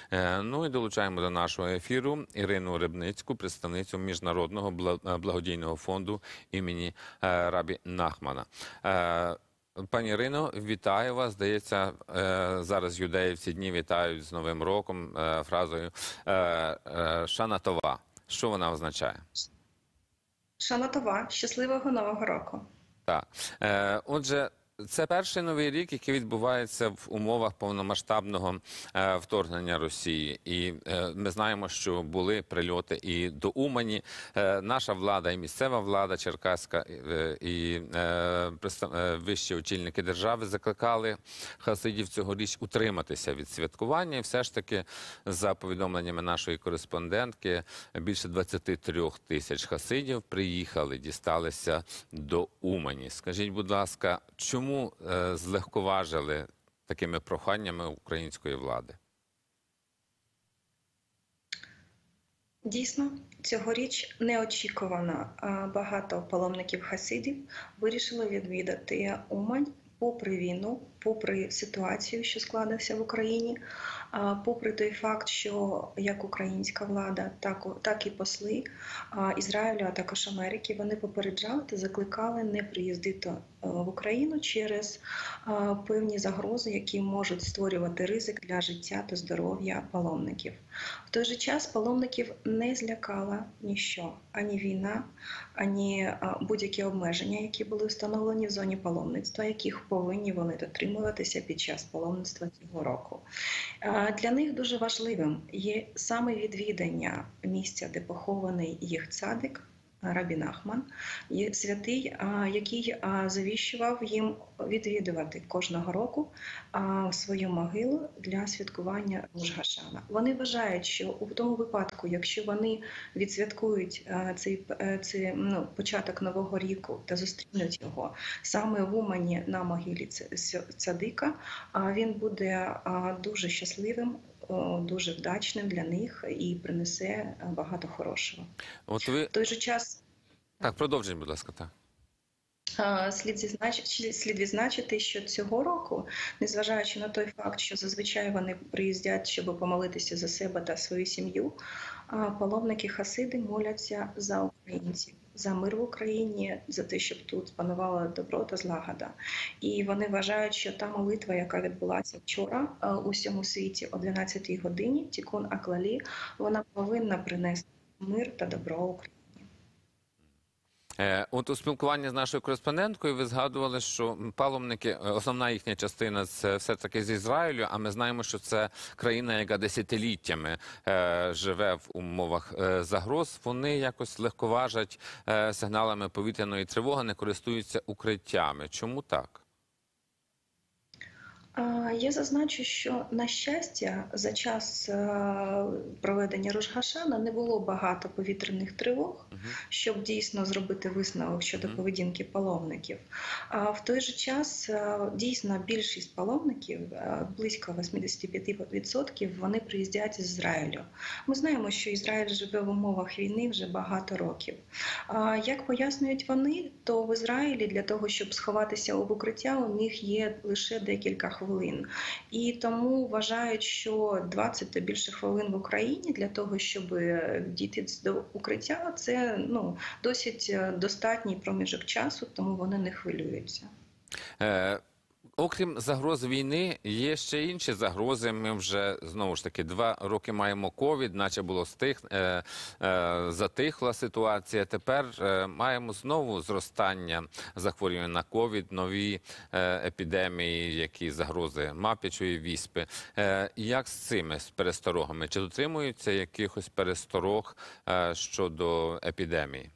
Ну і долучаємо до нашого ефіру Ірину Рибницьку, представницю Міжнародного благодійного фонду імені Рабі Нахмана. Пані Ірино, вітаю вас. Здається, зараз юдеї в ці дні вітають з Новим роком фразою «Шана Това». Що вона означає? Шана Това. Щасливого Нового року. Так. Отже, це перший новий рік, який відбувається в умовах повномасштабного вторгнення Росії. І ми знаємо, що були прильоти і до Умані. Наша влада, і місцева влада черкаська, і вищі очільники держави закликали хасидів цьогоріч утриматися від святкування. І все ж таки, за повідомленнями нашої кореспондентки, більше 23 тисяч хасидів приїхали, дісталися до Умані. Скажіть, будь ласка, чому злегковажили такими проханнями української влади? Дійсно, цьогоріч неочікувано багато паломників хасидів вирішили відвідати Умань попри війну, попри ситуацію, що складався в Україні, попри той факт, що як українська влада, так і посли Ізраїлю, а також Америки, вони попереджали та закликали не приїздити в Україну через певні загрози, які можуть створювати ризик для життя та здоров'я паломників. В той же час паломників не злякала ніщо, ані війна, ані будь-які обмеження, які були встановлені в зоні паломництва, яких повинні вони дотримуватися під час паломництва цього року. Для них дуже важливим є саме відвідання місця, де похований їх цадик, Рабі Нахман, є святий, який завіщував їм відвідувати кожного року свою могилу для святкування Рош га-Шана. Вони вважають, що у тому випадку, якщо вони відсвяткують цей початок Нового року та зустрінуть його саме в Умані на могилі цадика, він буде дуже щасливим, дуже вдачним для них і принесе багато хорошого. В той же час... Так, продовжіть, будь ласка. Так. Слід відзначити, що цього року, незважаючи на той факт, що зазвичай вони приїздять, щоб помолитися за себе та свою сім'ю, паломники-хасиди моляться за українців, за мир в Україні, за те, щоб тут панувала добро та злагода. І вони вважають, що та молитва, яка відбулася вчора у всьому світі о 12-й годині, Тікун Аклалі, вона повинна принести мир та добро Україні. От у спілкуванні з нашою кореспонденткою ви згадували, що паломники, основна їхня частина це все-таки з Ізраїлю, а ми знаємо, що це країна, яка десятиліттями живе в умовах загроз. Вони якось легковажать сигналами повітряної тривоги, не користуються укриттями. Чому так? Я зазначу, що, на щастя, за час проведення Рош га-Шана не було багато повітряних тривог, щоб дійсно зробити висновок щодо поведінки паломників. А в той же час, дійсно, більшість паломників, близько 85%, вони приїздять з Ізраїлю. Ми знаємо, що Ізраїль живе в умовах війни вже багато років. Як пояснюють вони, то в Ізраїлі для того, щоб сховатися в укриття, у них є лише декілька хвилин. І тому вважають, що 20 та більше хвилин в Україні для того, щоб дійти до укриття, це досить достатній проміжок часу, тому вони не хвилюються. Окрім загроз війни, є ще інші загрози. Ми вже, знову ж таки, 2 роки маємо ковід, наче було затихла ситуація. Тепер маємо знову зростання захворювань на ковід, нові епідемії, які загрози мавпячої віспи. Як з цими пересторогами? Чи дотримуються якихось пересторог щодо епідемії?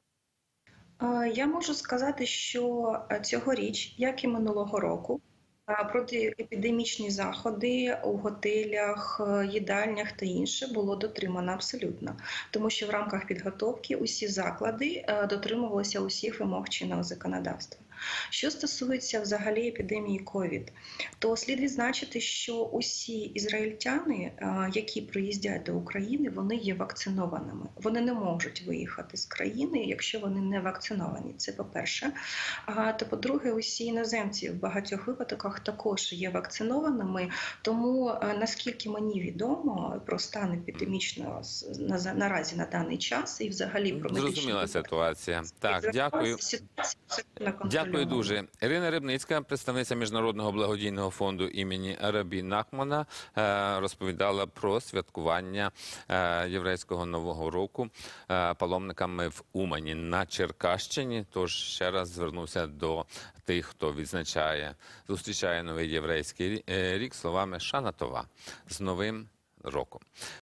Я можу сказати, що цьогоріч, як і минулого року, протиепідемічні заходи у готелях, їдальнях та інше було дотримано абсолютно. Тому що в рамках підготовки усі заклади дотримувалися усіх вимог чинного законодавства. Що стосується взагалі епідемії ковід, то слід відзначити, що усі ізраїльтяни, які приїздять до України, вони є вакцинованими. Вони не можуть виїхати з країни, якщо вони не вакциновані. Це по-перше. Та по-друге, усі іноземці в багатьох випадках також є вакцинованими. Тому, наскільки мені відомо про стан епідемічного наразі на даний час і взагалі про медичну Зрозуміла ситуація. Так, дякую. Дякую дуже. Ірина Рибницька, представниця Міжнародного благодійного фонду імені Рабі Нахмана, розповідала про святкування єврейського Нового року паломниками в Умані на Черкащині. Тож ще раз звернувся до тих, хто зустрічає новий єврейський рік словами «Шана Това» з Новим роком.